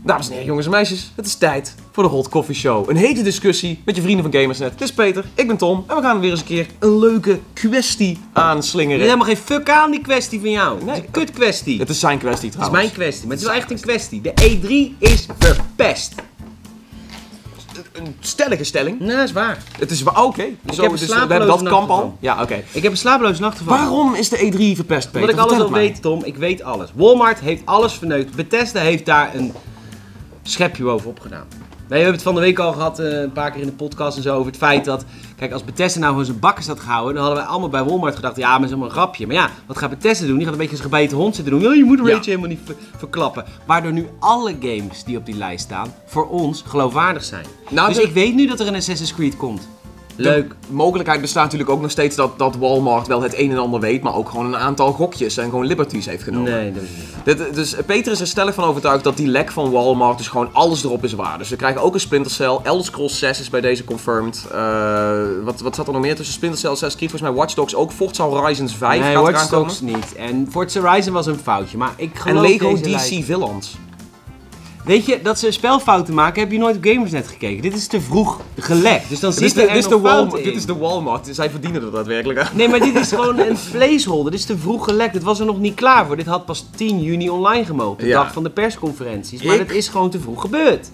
Dames en heren, jongens en meisjes, het is tijd voor de Hot Coffee Show. Een hete discussie met je vrienden van Gamersnet. Het is Peter, ik ben Tom en we gaan weer eens een keer een leuke kwestie aanslingeren. Er is helemaal geen fuck aan die kwestie van jou. Nee, het is een kut kwestie. Het is zijn kwestie Het trouwens. is mijn kwestie, maar het is wel echt een kwestie. De E3 is verpest. Een stellige stelling. Nee, dat is waar. Het is waar, oké. heb een Dus we hebben dat kamp al. Ja, oké. Ik heb een slapeloze nacht ervan. Waarom is de E3 verpest, Peter? Omdat ik alles Vertel al het mij. weet, Tom. Ik weet alles. Walmart heeft alles verneukt. Bethesda heeft daar een schepje bovenop gedaan. We hebben het van de week al gehad, een paar keer in de podcast en zo, over het feit dat... Kijk, als Bethesda nou gewoon zijn bakkers had gehouden, dan hadden wij allemaal bij Walmart gedacht, ja, maar dat is allemaal een grapje. Maar ja, wat gaat Bethesda doen? Die gaat een beetje als een gebeten hond zitten doen. Ja, je moet Rage helemaal niet verklappen. Waardoor nu alle games die op die lijst staan, voor ons geloofwaardig zijn. Nou, dus ik weet nu dat er een Assassin's Creed komt. Leuk. De mogelijkheid bestaat natuurlijk ook nog steeds dat Walmart wel het een en ander weet, maar ook gewoon een aantal gokjes en gewoon liberties heeft genomen. Nee, dat is niet. Dus Peter is er stellig van overtuigd dat die lek van Walmart dus gewoon alles erop is waar. Dus we krijgen ook een Splinter Cell. Elder Scrolls 6 is bij deze confirmed. Wat zat er nog meer tussen Splinter Cell, Assassin's Creed? Volgens mij Watch Dogs ook. Forza Horizon 5 Nee, gaat Watch eraan komen. Dogs niet. En Forza Horizon was een foutje, maar ik geloof En Lego deze DC lijst. Villains. Weet je, dat ze spelfouten maken, heb je nooit op Gamersnet gekeken. Dit is te vroeg gelekt, dus dan zit er nog fouten in. Dit is de Walmart. Zij verdienen er daadwerkelijk aan. Nee, maar dit is gewoon een placeholder. Dit is te vroeg gelekt. Dit was er nog niet klaar voor. Dit had pas 10 juni online gemogen. De Ja. dag van de persconferenties. Maar het is gewoon te vroeg gebeurd.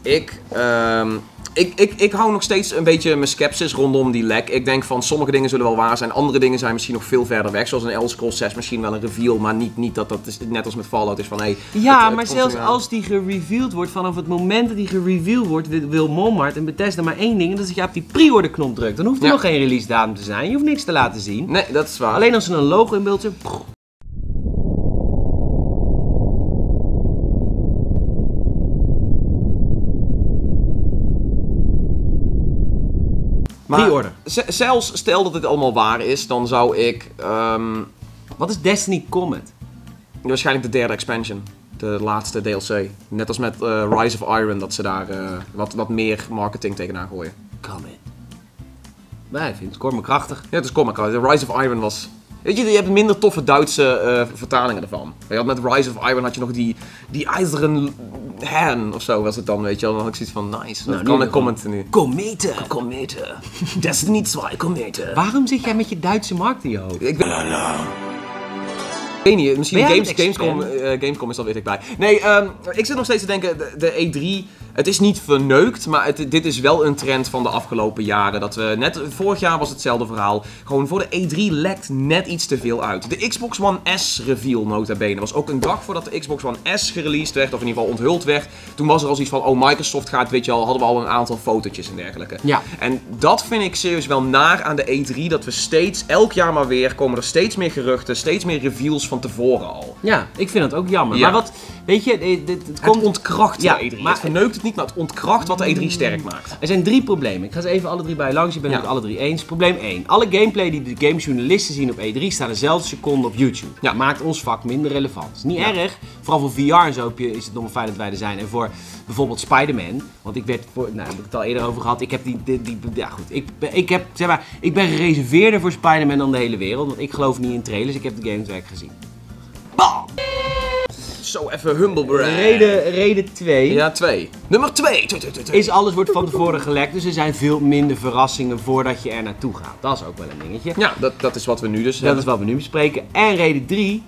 Ik hou nog steeds een beetje mijn sceptisch rondom die lek. Ik denk van sommige dingen zullen wel waar zijn, andere dingen zijn misschien nog veel verder weg. Zoals een Elder Scrolls 6 misschien wel een reveal, maar niet dat is net als met Fallout is van hey. Ja, het maar komt zelfs eraan. als die gereveeld wordt, vanaf het moment dat die gereveeld wordt, wil Walmart en Bethesda maar één ding. En dat is dat je op die pre-order knop drukt. Dan hoeft er Ja. nog geen release datum te zijn. Je hoeft niks te laten zien. Nee, dat is waar. Alleen als ze een logo in beeld zetten. Maar Pre-order. zelfs stel dat dit allemaal waar is, dan zou ik Wat is Destiny Comet? waarschijnlijk de derde expansion, de laatste DLC. Net als met Rise of Iron, dat ze daar wat meer marketing tegenaan gooien. Comet. Nee, ik vind het me krachtig. Ja, het is comic. De Rise of Iron was... Weet je hebt minder toffe Duitse vertalingen ervan. Je had met Rise of Iron had je nog die ijzeren hen of zo was het dan, weet je wel. Dan had ik zoiets van, nice. Dat kan een comment nu. Kometen. Kometen. Destiny 2 kometen. Waarom zit jij met je Duitse markt in je hoofd? Ik weet niet, misschien Ben jij het Gamescom is al weer dichtbij. Nee, ik zit nog steeds te denken, de E3, het is niet verneukt, maar dit is wel een trend van de afgelopen jaren. Dat we vorig jaar was hetzelfde verhaal. Gewoon voor de E3 lekt net iets te veel uit. De Xbox One S reveal nota bene was ook een dag voordat de Xbox One S gereleased werd, of in ieder geval onthuld werd. Toen was er al zoiets van, oh Microsoft gaat, weet je al, hadden we al een aantal fotootjes en dergelijke. Ja. En dat vind ik serieus wel naar aan de E3, dat we steeds, elk jaar maar weer, komen er steeds meer geruchten, steeds meer reveals van tevoren al. Ja, ik vind dat ook jammer. Ja. Maar wat, weet je, het komt... Het ontkracht Ja, de E3. maar Het verneukt het niet, maar het ontkracht wat de E3 sterk maakt. Er zijn 3 problemen. Ik ga ze even alle 3 bij langs. Je bent Ja. het alle 3 eens. Probleem 1. Alle gameplay die de gamejournalisten zien op E3 staat dezelfde seconde op YouTube. Ja. Maakt ons vak minder relevant. Is niet Ja. erg. Vooral voor VR en zo is het nog wel fijn dat wij er zijn. En voor bijvoorbeeld Spider-Man. Want ik werd daar heb ik het al eerder over gehad. Ik heb ja goed. Ik ben gereserveerder voor Spider-Man dan de hele wereld. Want ik geloof niet in trailers. Ik heb de gameswerk gezien. Bam! Zo even humble brag. Reden 2. Ja, 2. Nummer 2. Is alles wordt van tevoren gelekt, dus er zijn veel minder verrassingen voordat je er naartoe gaat. Dat is ook wel een dingetje. Ja, dat is wat we nu dus Dat is wat we nu bespreken. En reden 3...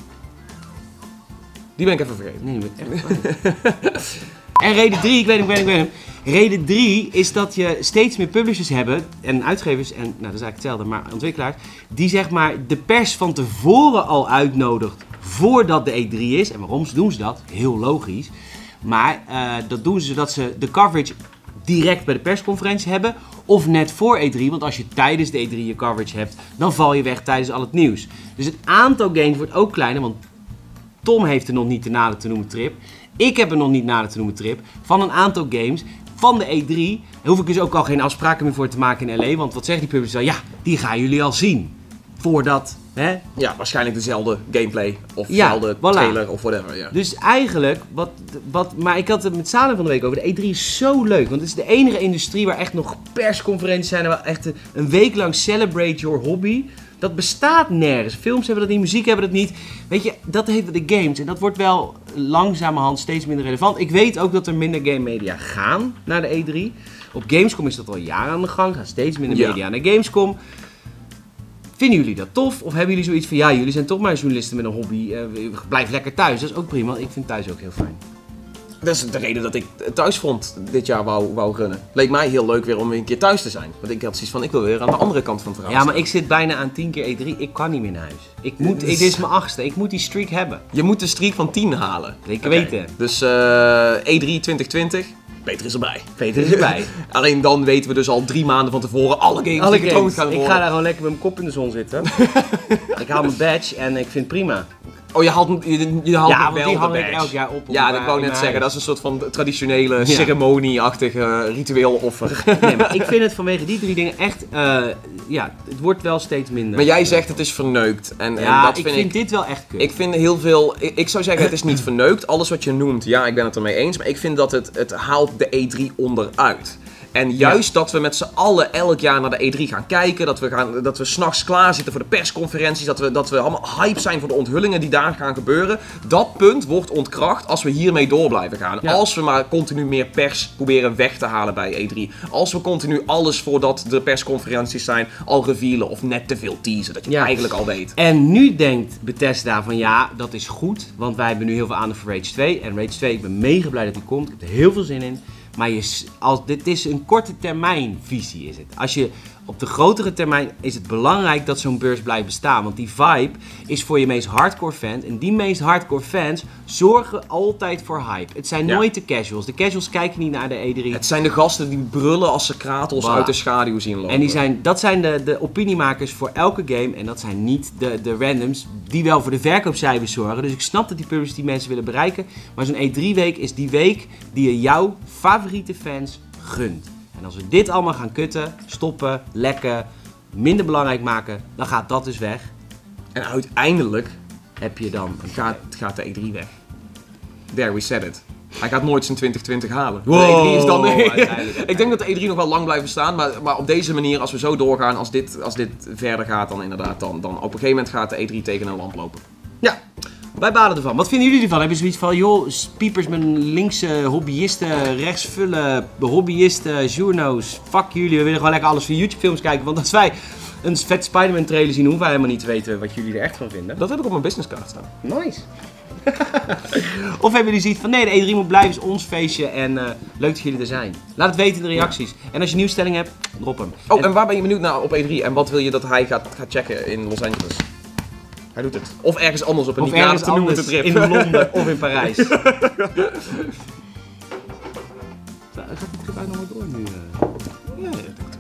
Die ben ik even vergeten. Nee, die ben ik echt En reden 3, ik weet hem. Reden 3 is dat je steeds meer publishers hebben en uitgevers, en nou dat is eigenlijk hetzelfde, maar ontwikkelaars, die zeg maar de pers van tevoren al uitnodigt voordat de E3 is. En waarom doen ze dat? Heel logisch. Maar dat doen ze zodat ze de coverage direct bij de persconferentie hebben of net voor E3. Want als je tijdens de E3 je coverage hebt, dan val je weg tijdens al het nieuws. Dus het aantal games wordt ook kleiner, want Tom heeft er nog niet de nader te noemen trip. Ik heb er nog niet nader te noemen trip. Van een aantal games van de E3. Daar hoef ik dus ook al geen afspraken meer voor te maken in LA. Want wat zegt die publisher dan? Ja, die gaan jullie al zien. Voordat, hè? Ja, waarschijnlijk dezelfde gameplay of Ja, dezelfde voilà. trailer of whatever. Ja. Dus eigenlijk, maar ik had het met Salem van de week over. De E3 is zo leuk. Want het is de enige industrie waar echt nog persconferenties zijn. En waar echt een week lang celebrate your hobby. Dat bestaat nergens. Films hebben dat niet, muziek hebben dat niet. Weet je, dat heet de games. En dat wordt wel langzamerhand steeds minder relevant. Ik weet ook dat er minder game media gaan naar de E3. Op Gamescom is dat al jaren aan de gang. Gaan steeds minder media naar Gamescom. Vinden jullie dat tof? Of hebben jullie zoiets van, ja, jullie zijn toch maar journalisten met een hobby. Blijf lekker thuis. Dat is ook prima. Ik vind thuis ook heel fijn. Dat is de reden dat ik thuisfront dit jaar wou runnen. Leek mij heel leuk weer om weer een keer thuis te zijn. Want ik had zoiets van, ik wil weer aan de andere kant van het verhaal. Ja, maar ik zit bijna aan 10 keer E3. Ik kan niet meer naar huis. Dit is mijn 8e. Ik moet die streak hebben. Je moet de streak van 10 halen. Zeker weten. Dus E3 2020, Peter is erbij. Peter is erbij. Alleen dan weten we dus al 3 maanden van tevoren alle games die getoond gaan worden. Ik ga daar gewoon lekker met mijn kop in de zon zitten. Ik haal mijn badge en ik vind het prima. Oh, je haalt wel die hang ik elk jaar op. Ja, dat wou ik net zeggen. Dat is een soort van traditionele, ceremonieachtige ritueel offer. Nee, maar ik vind het vanwege die 3 dingen echt, het wordt wel steeds minder. Maar jij zegt het is verneukt. En dat ik vind dit wel echt kut. Ik vind heel veel, ik zou zeggen het is niet verneukt. Alles wat je noemt, ja, ik ben het ermee eens. Maar ik vind dat het haalt de E3 onderuit. En juist dat we met z'n allen elk jaar naar de E3 gaan kijken, dat we 's nachts klaar zitten voor de persconferenties, dat we allemaal hype zijn voor de onthullingen die daar gaan gebeuren. Dat punt wordt ontkracht als we hiermee door blijven gaan. Ja. Als we maar continu meer pers proberen weg te halen bij E3. Als we continu alles voordat de persconferenties zijn al revealen of net te veel teasen, dat je het eigenlijk al weet. En nu denkt Bethesda van ja, dat is goed, want wij hebben nu heel veel aandacht voor Rage 2. En Rage 2, ik ben mega blij dat die komt, ik heb er heel veel zin in. Maar dit is een korte termijn visie is het. Als je op de grotere termijn is het belangrijk dat zo'n beurs blijft bestaan. Want die vibe is voor je meest hardcore fans. En die meest hardcore fans zorgen altijd voor hype. Het zijn nooit de casuals. De casuals kijken niet naar de E3. Het zijn de gasten die brullen als ze Kratos uit de schaduw zien lopen. En dat zijn de opiniemakers voor elke game. En dat zijn niet de randoms die wel voor de verkoopcijfers zorgen. Dus ik snap dat die publishers die mensen willen bereiken. Maar zo'n E3-week is die week die je jouw favoriete fans gunt. En als we dit allemaal gaan kutten, stoppen, lekken, minder belangrijk maken, dan gaat dat dus weg. En uiteindelijk heb je dan gaat de E3 weg. There we said it. Hij gaat nooit zijn 2020 halen. Wow, de E3 is dan ik denk dat de E3 nog wel lang blijft bestaan, maar op deze manier, als we zo doorgaan, als dit verder gaat, dan inderdaad, dan op een gegeven moment gaat de E3 tegen een lamp lopen. Ja. Wij balen ervan. Wat vinden jullie ervan? Hebben jullie zoiets van, joh, piepers met een linkse hobbyisten, rechtsvullen, hobbyisten, journo's, fuck jullie, we willen gewoon lekker alles van YouTube films kijken. Want als wij een vet Spider-Man trailer zien, hoeven wij helemaal niet te weten wat jullie er echt van vinden. Dat heb ik op mijn businesskaart staan. Nice. Of hebben jullie zoiets van, nee, de E3 moet blijven, is ons feestje en leuk dat jullie er zijn. Laat het weten in de reacties. En als je een nieuwe stelling hebt, drop hem. Oh, en waar ben je benieuwd naar op E3 en wat wil je dat hij gaat checken in Los Angeles? Hij doet het. Of ergens anders op een niet nader te noemen trip. In Londen of in Parijs. Gaat die trip eigenlijk nog maar door nu? Ja,